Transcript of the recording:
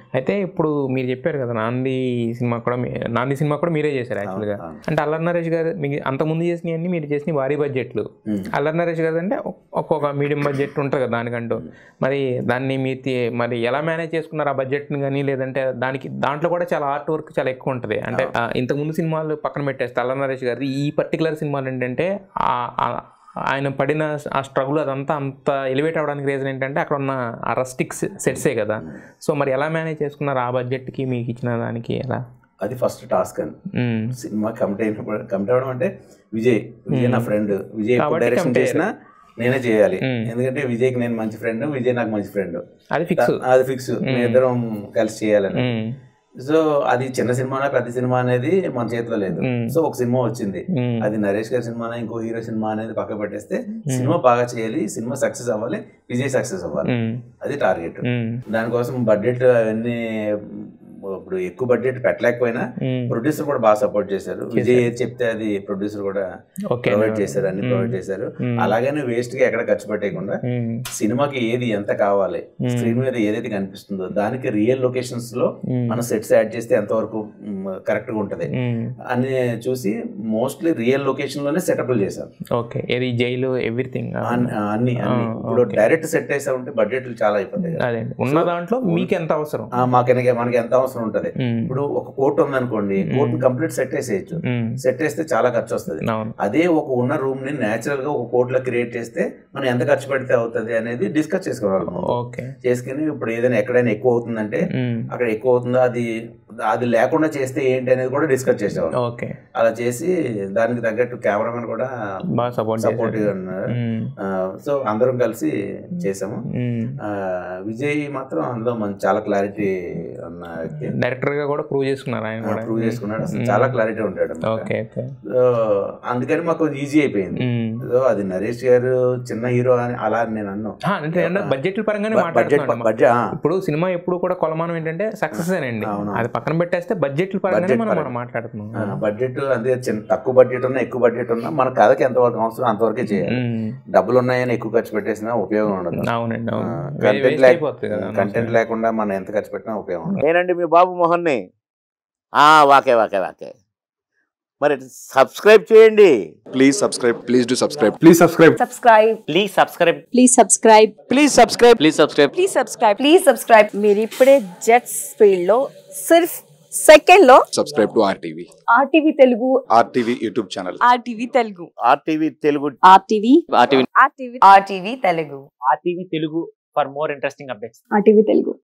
అయితే ఇప్పుడు మీరు చెప్పారు కదా నాంది సినిమా కూడా మీరే చేశారు యాక్చువల్గా. అంటే అల్లరి నరేష్ గారు మీకు అంతకుముందు చేసినవన్నీ మీరు చేసిన భారీ బడ్జెట్లు. అల్లరి నరేష్ గారు అంటే ఒక్కొక్క మీడియం బడ్జెట్ ఉంటుంది కదా దానికంటూ. మరి దాన్ని మరి ఎలా మేనేజ్ చేసుకున్నారు ఆ బడ్జెట్ని కానీ, లేదంటే దాంట్లో కూడా చాలా ఆర్ట్ వర్క్ చాలా ఎక్కువ ఉంటుంది. అంటే ఇంతకుముందు సినిమాలు పక్కన పెట్టేస్తే అల్లరి నరేష్ గారు ఈ పర్టికులర్ సినిమాలు ఏంటంటే ఆయన పడిన ఆ స్ట్రగుల్ అదంతా అంత ఎలివేట్ అవ్వడానికి రీజన్ ఏంటంటే అక్కడ ఉన్న ఆ రస్టిక్ సెట్సే కదా. సో మరి ఎలా మేనేజ్ చేసుకున్నారు ఆ బడ్జెట్కి మీకు ఇచ్చిన దానికి? ఎలా? అది ఫస్ట్ టాస్క్ అని సినిమా కమిట్ అవ్వడం అంటే విజయ్ నా ఫ్రెండ్. విజయ్ డైరెక్షన్ చేసినా నేనే చేయాలి, ఎందుకంటే విజయ్కి నేను మంచి ఫ్రెండ్, విజయ్ నాకు మంచి ఫ్రెండ్. అది ఫిక్స్, మేము ఇద్దరం కలిసి చేయాలని. సో అది చిన్న సినిమానా పెద్ద సినిమా అనేది మన చేతిలో లేదు. సో ఒక సినిమా వచ్చింది, అది నరేష్ గారి సినిమానా ఇంకో హీరో సినిమా అనేది పక్క పెట్టేస్తే సినిమా బాగా చేయాలి, సినిమా సక్సెస్ అవ్వాలి, విజయ్ సక్సెస్ అవ్వాలి, అది టార్గెట్. దానికోసం బడ్జెట్ అవన్నీ ఇప్పుడు ఎక్కువ బడ్జెట్ పెట్టలేకపోయినా ప్రొడ్యూసర్ కూడా బాగా సపోర్ట్ చేశారు. విజయ్ ఏది చెప్తే అది ప్రొడ్యూసర్ కూడా ప్రొవైడ్ చేశారు, అన్ని ప్రొవైడ్ చేశారు. అలాగనే వేస్ట్ గా ఎక్కడ ఖర్చు పెట్టకుండా సినిమాకి ఏది ఎంత కావాలి, స్క్రీన్ మీద ఏదైతే కనిపిస్తుందో దానికి రియల్ లొకేషన్స్ లో మనం సెట్స్ యాడ్ చేస్తే ఎంతవరకు కరెక్ట్ గా ఉంటది అని చూసి మోస్ట్లీ రియల్ లొకేషన్ లోనే సెటప్లు చేశారు. జైలు ఎవ్రీథింగ్ అన్ని ఇప్పుడు డైరెక్ట్ సెట్ వేసా ఉంటే బడ్జెట్లు చాలా అయిపోతాయి. ఉన్న దాంట్లో మీకు ఎంత అవసరం, మనకి ఎంత అవసరం ఉంటది. ఇప్పుడు ఒక కోర్టు ఉందనుకోండి, కోర్టు కంప్లీట్ సెట్ వేసేయచ్చు, సెట్ వేస్తే చాలా ఖర్చు వస్తుంది. అదే ఒక ఉన్న రూమ్ ని నేచురల్ గా ఒక కోర్టులో క్రియేట్ చేస్తే మనం ఎంత ఖర్చు పెడితే అవుతుంది అనేది డిస్కస్ చేసుకోవాలి. చేసుకుని ఇప్పుడు ఏదైనా ఎక్కడైనా ఎక్కువ అవుతుందంటే అక్కడ ఎక్కువ అవుతుందో అది లేకుండా చేస్తే ఏంటి అనేది కూడా డిస్కస్ చేసేవాళ్ళు. అలా చేసి దానికి తగ్గట్టు కెమెరామెన్ కూడా సపోర్టివ్ గా ఉన్నారు. సో అందరం కలిసి చేసాము. విజయ్ మాత్రం అందులో చాలా క్లారిటీ ఉన్న డైరెక్టర్ గా కూడా ప్రూవ్ చేసుకున్నారు, ఆయన కూడా ప్రూవ్ చేసుకున్నాడు, అసలు చాలా క్లారిటీ ఉంటాడు. అందుకని మాకు ఈజీ అయిపోయింది. సో అది నరేష్ గారు చిన్న హీరో అని అలా నేను అన్నాను. బడ్జెట్ పరంగానే ఇప్పుడు సినిమా ఎప్పుడు కూడా కొలమానం ఏంటంటే సక్సెస్ అండి, అది పక్కన పెట్టేస్తే బడ్జెట్ పరంగానే మనం మాట్లాడుతున్నాం. బడ్జెట్ అంటే తక్కువ బడ్జెట్ ఉన్నా ఎక్కువ బడ్జెట్ ఉన్నా మన కథకి ఎంతవరకు అవసరం అంతవరకే చేయాలి. డబ్బులు ఉన్నాయని ఎక్కువ ఖర్చు పెట్టేసినా ఉపయోగం ఉండదు. కంటెంట్ లేకుండా మనం ఎంత ఖర్చు పెట్టినా ఉపయోగం ఉండదు. నేనండి మీ బాబు మోహన్ని. వాకే వాకే వాకే మరి సబ్స్క్రైబ్ చేయండి. Please subscribe, please do subscribe, please subscribe, please subscribe, please subscribe, please subscribe, please subscribe, please subscribe, please subscribe. మీరు ఇప్పుడే జెట్స్ ఫీల్డ్ లో సిర్ఫ్ సెకండ్ లో subscribe to RTV Telugu, RTV YouTube channel, RTV Telugu, RTV Telugu, RTV Telugu, RTV Telugu. For more interesting updates, RTV Telugu.